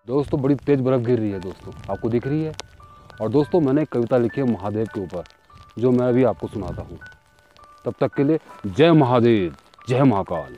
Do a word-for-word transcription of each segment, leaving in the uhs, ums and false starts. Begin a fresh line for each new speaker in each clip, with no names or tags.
दोस्तों बड़ी तेज बर्फ गिर रही है दोस्तों, आपको दिख रही है। और दोस्तों मैंने एक कविता लिखी है महादेव के ऊपर, जो मैं अभी आपको सुनाता हूँ। तब तक के लिए जय महादेव, जय महाकाल।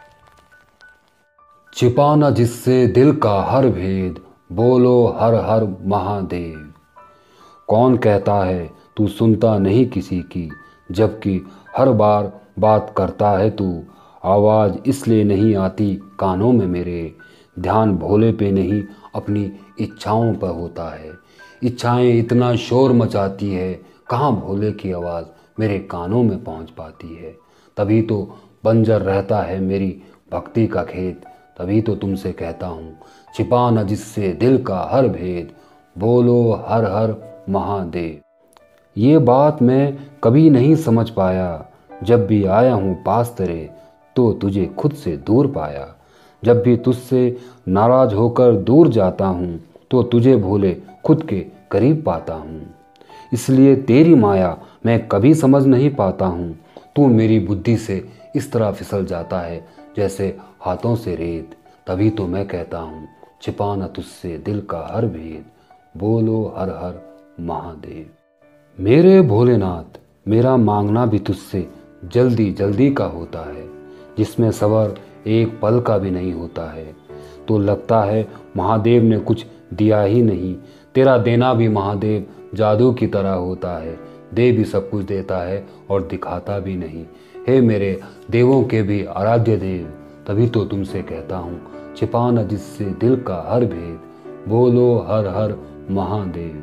छिपाना जिससे दिल का हर भेद, बोलो हर हर महादेव। कौन कहता है तू सुनता नहीं किसी की, जबकि हर बार बात करता है तू। आवाज़ इसलिए नहीं आती कानों में मेरे, ध्यान भोले पे नहीं अपनी इच्छाओं पर होता है। इच्छाएं इतना शोर मचाती है, कहाँ भोले की आवाज़ मेरे कानों में पहुंच पाती है। तभी तो बंजर रहता है मेरी भक्ति का खेत, तभी तो तुमसे कहता हूँ छिपाना जिससे दिल का हर भेद, बोलो हर हर महादेव। ये बात मैं कभी नहीं समझ पाया, जब भी आया हूँ पास तेरे तो तुझे खुद से दूर पाया। जब भी तुझसे नाराज होकर दूर जाता हूँ तो तुझे भूले खुद के करीब पाता हूँ। इसलिए तेरी माया मैं कभी समझ नहीं पाता हूँ। तू मेरी बुद्धि से इस तरह फिसल जाता है जैसे हाथों से रेत। तभी तो मैं कहता हूँ छिपाना तुझसे दिल का हर भेद, बोलो हर हर महादेव। मेरे भोलेनाथ, मेरा मांगना भी तुझसे जल्दी जल्दी का होता है, जिसमें सबर एक पल का भी नहीं होता है। तो लगता है महादेव ने कुछ दिया ही नहीं। तेरा देना भी महादेव जादू की तरह होता है, दे भी सब कुछ देता है और दिखाता भी नहीं। हे मेरे देवों के भी आराध्य देव, तभी तो तुमसे कहता हूँ छिपाना जिससे दिल का हर भेद, बोलो हर हर महादेव।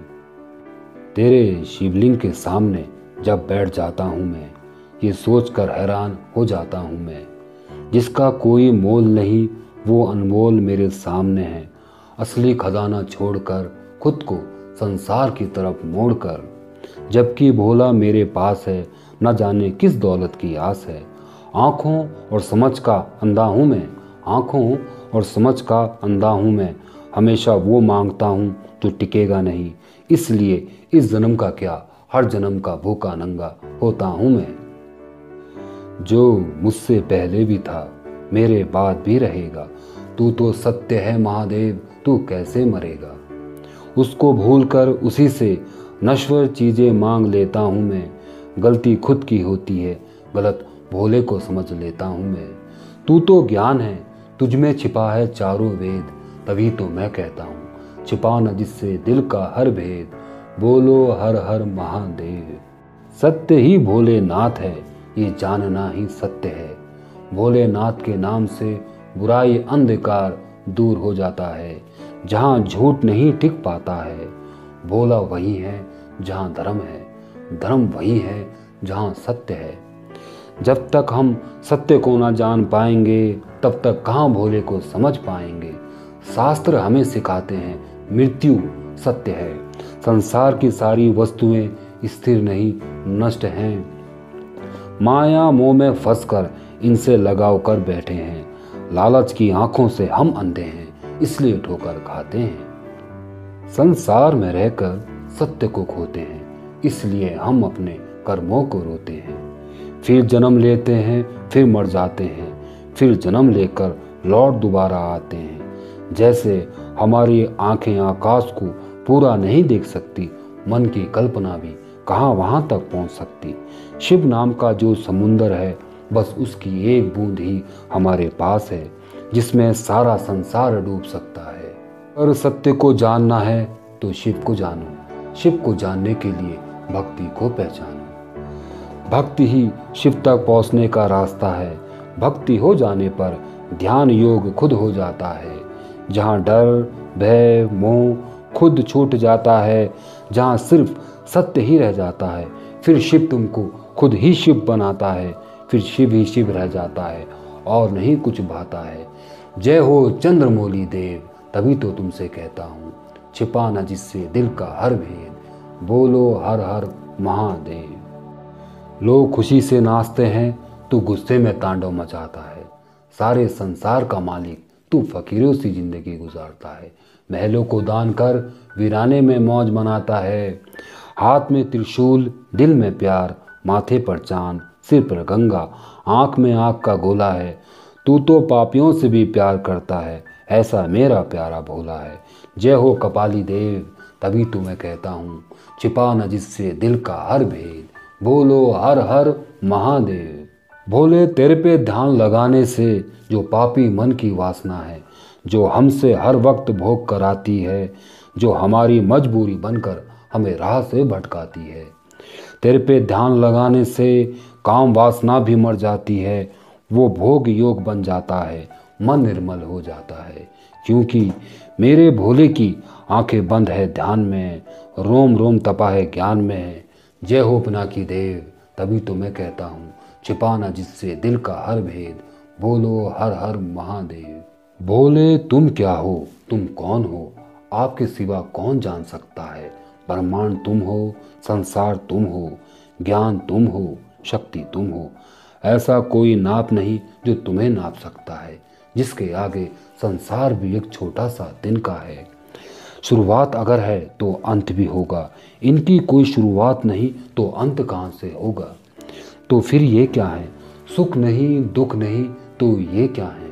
तेरे शिवलिंग के सामने जब बैठ जाता हूँ मैं, ये सोचकर हैरान हो जाता हूँ मैं, जिसका कोई मोल नहीं वो अनमोल मेरे सामने है। असली खजाना छोड़कर खुद को संसार की तरफ मोड़कर, जबकि भोला मेरे पास है, न जाने किस दौलत की आस है। आँखों और समझ का अंधा हूँ मैं, आँखों और समझ का अंधा हूँ मैं। हमेशा वो मांगता हूँ जो टिकेगा नहीं, इसलिए इस जन्म का क्या हर जन्म का भूखा नंगा होता हूँ मैं। जो मुझसे पहले भी था मेरे बाद भी रहेगा, तू तो सत्य है महादेव, तू कैसे मरेगा। उसको भूलकर उसी से नश्वर चीज़ें मांग लेता हूँ मैं। गलती खुद की होती है, गलत भोले को समझ लेता हूँ मैं। तू तो ज्ञान है, तुझ में छिपा है चारों वेद, तभी तो मैं कहता हूँ छिपाना जिससे दिल का हर भेद, बोलो हर हर महादेव। सत्य ही भोलेनाथ है, ये जानना ही सत्य है। भोलेनाथ के नाम से बुराई अंधकार दूर हो जाता है। जहाँ झूठ नहीं टिक पाता है, भोला वही है जहाँ धर्म है, धर्म वही है जहाँ सत्य है। जब तक हम सत्य को ना जान पाएंगे, तब तक कहाँ भोले को समझ पाएंगे। शास्त्र हमें सिखाते हैं मृत्यु सत्य है। संसार की सारी वस्तुएं स्थिर नहीं नष्ट हैं। माया मोह में फंसकर इनसे लगाव कर बैठे हैं। लालच की आंखों से हम अंधे हैं, इसलिए ठोकर खाते हैं। संसार में रहकर सत्य को खोते हैं, इसलिए हम अपने कर्मों को रोते हैं। फिर जन्म लेते हैं, फिर मर जाते हैं, फिर जन्म लेकर लौट दोबारा आते हैं। जैसे हमारी आंखें आकाश को पूरा नहीं देख सकती, मन की कल्पना भी कहाँ वहाँ तक पहुँच सकती। शिव नाम का जो समुंदर है, बस उसकी एक बूंद ही हमारे पास है, जिसमें सारा संसार डूब सकता है। अगर सत्य को जानना है तो शिव को जानो, शिव को जानने के लिए भक्ति को पहचानो। भक्ति ही शिव तक पहुँचने का रास्ता है। भक्ति हो जाने पर ध्यान योग खुद हो जाता है। जहाँ डर भय मोह खुद छूट जाता है, जहाँ सिर्फ सत्य ही रह जाता है, फिर शिव तुमको खुद ही शिव बनाता है। फिर शिव ही शिव रह जाता है और नहीं कुछ भाता है। जय हो चंद्रमौली देव, तभी तो तुमसे कहता हूँ छिपाना जिससे दिल का हर भेद, बोलो हर हर महादेव। लोग खुशी से नाचते हैं, तू गुस्से में तांडव मचाता है। सारे संसार का मालिक तू फकीरों सी जिंदगी गुजारता है। महलों को दान कर वीराने में मौज मनाता है। हाथ में त्रिशूल, दिल में प्यार, माथे पर चांद, सिर पर गंगा, आँख में आँख का गोला है। तू तो पापियों से भी प्यार करता है, ऐसा मेरा प्यारा भोला है। जय हो कपाली देव, तभी तो मैं कहता हूँ, छिपा न जिससे दिल का हर भेद, बोलो हर हर महादेव। भोले तेरे पे ध्यान लगाने से जो पापी मन की वासना है, जो हमसे हर वक्त भोग कराती है, जो हमारी मजबूरी बनकर हमें राह से भटकाती है, तेरे पे ध्यान लगाने से काम वासना भी मर जाती है, वो भोग योग बन जाता है, मन निर्मल हो जाता है। क्योंकि मेरे भोले की आंखें बंद है ध्यान में, रोम रोम तपा है ज्ञान में। जय हो पिनाकी देव, तभी तो मैं कहता हूँ, छिपाना जिससे दिल का हर भेद, बोलो हर हर महादेव। भोले तुम क्या हो, तुम कौन हो, आपके सिवा कौन जान सकता है। ब्रह्मांड तुम हो, संसार तुम हो, ज्ञान तुम हो, शक्ति तुम हो। ऐसा कोई नाप नहीं जो तुम्हें नाप सकता है, जिसके आगे संसार भी एक छोटा सा दिन का है। शुरुआत अगर है तो अंत भी होगा, इनकी कोई शुरुआत नहीं तो अंत कहाँ से होगा। तो फिर ये क्या है, सुख नहीं दुख नहीं तो ये क्या है,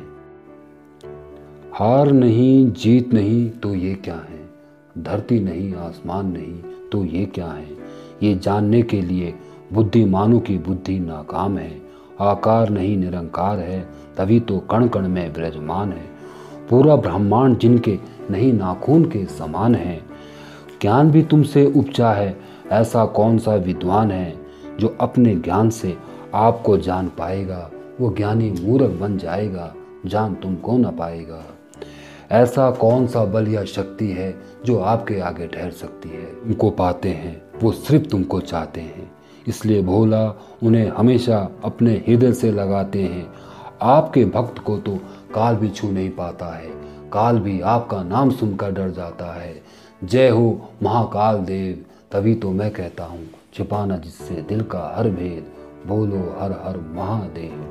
हार नहीं जीत नहीं तो ये क्या है, धरती नहीं आसमान नहीं तो ये क्या है। ये जानने के लिए बुद्धिमानों की बुद्धि नाकाम है। आकार नहीं निरंकार है, तभी तो कण कण में विराजमान है। पूरा ब्रह्मांड जिनके नहीं नाखून के समान है। ज्ञान भी तुमसे उपजा है, ऐसा कौन सा विद्वान है, जो अपने ज्ञान से आपको जान पाएगा। वो ज्ञानी मूर्ख बन जाएगा, जान तुमको न पाएगा। ऐसा कौन सा बल या शक्ति है, जो आपके आगे ठहर सकती है। उनको पाते हैं वो सिर्फ तुमको चाहते हैं, इसलिए भोला उन्हें हमेशा अपने हृदय से लगाते हैं। आपके भक्त को तो काल भी छू नहीं पाता है, काल भी आपका नाम सुनकर डर जाता है। जय हो महाकाल देव, तभी तो मैं कहता हूँ, छिपाना जिससे दिल का हर भेद, बोलो हर हर महादेव।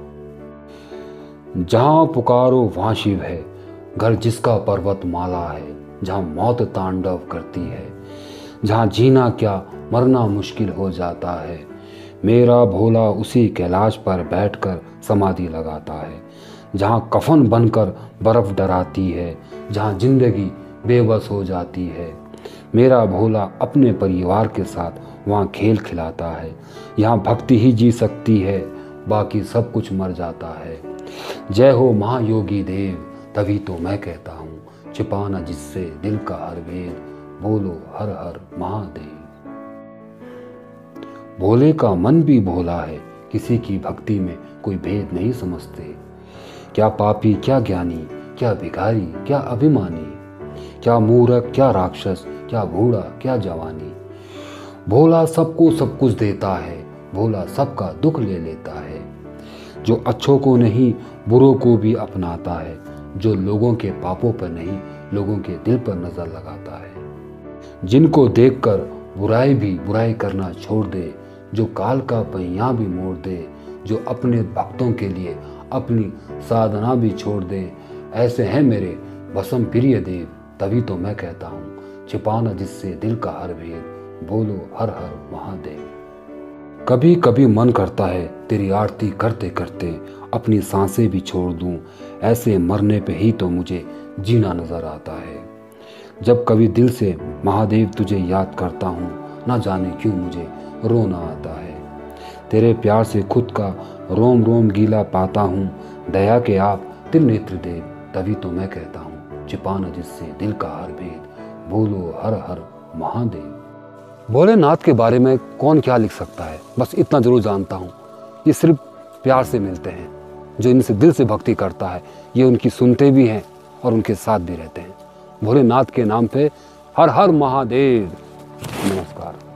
जहाँ पुकारो वहाँ शिव है, घर जिसका पर्वत माला है। जहाँ मौत तांडव करती है, जहाँ जीना क्या मरना मुश्किल हो जाता है, मेरा भोला उसी कैलाश पर बैठकर समाधि लगाता है। जहाँ कफन बनकर बर्फ डराती है, जहाँ जिंदगी बेबस हो जाती है, मेरा भोला अपने परिवार के साथ वहाँ खेल खिलाता है। यहाँ भक्ति ही जी सकती है, बाकी सब कुछ मर जाता है। जय हो महायोगी देव, तभी तो मैं कहता हूँ, छिपाना जिससे दिल का हर भेद, बोलो हर हर महादेव। भोले का मन भी भोला है, किसी की भक्ति में कोई भेद नहीं समझते। क्या पापी क्या ज्ञानी, क्या भिखारी क्या अभिमानी, क्या मूर्ख क्या राक्षस, क्या बूढ़ा क्या जवानी। भोला सबको सब कुछ देता है, भोला सबका दुख ले लेता है। जो अच्छों को नहीं बुरों को भी अपनाता है, जो लोगों के पापों पर नहीं लोगों के दिल पर नजर लगाता है। जिनको देखकर बुराई भी बुराई करना छोड़ दे, जो काल का पहिया भी मोड़ दे, जो अपने भक्तों के लिए अपनी साधना भी छोड़ दे, ऐसे हैं मेरे भस्म प्रिय देव। तभी तो मैं कहता हूँ, छिपाना जिससे दिल का हर भेद, बोलो हर हर महादेव। कभी कभी मन करता है तेरी आरती करते करते अपनी सांसें भी छोड़ दूं, ऐसे मरने पे ही तो मुझे जीना नजर आता है। जब कभी दिल से महादेव तुझे याद करता हूँ, ना जाने क्यों मुझे रोना आता है। तेरे प्यार से खुद का रोम रोम गीला पाता हूँ, दया के आप त्रिनेत्र देव। तभी तो मैं कहता हूँ, छिपाना जिससे दिल का हर भेद, बोलो हर हर महादेव। भोलेनाथ के बारे में कौन क्या लिख सकता है, बस इतना जरूर जानता हूँ, ये सिर्फ प्यार से मिलते हैं। जो इनसे दिल से भक्ति करता है, ये उनकी सुनते भी हैं और उनके साथ भी रहते हैं। भोलेनाथ के नाम पे हर हर महादेव। नमस्कार।